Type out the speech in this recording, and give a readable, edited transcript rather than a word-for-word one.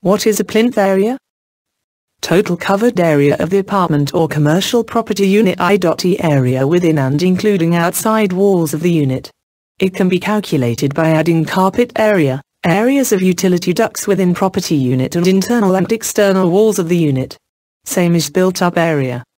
What is a plinth area? Total covered area of the apartment or commercial property unit i.e. area within and including outside walls of the unit. It can be calculated by adding carpet area, areas of utility ducts within property unit and internal and external walls of the unit. Same as built-up area.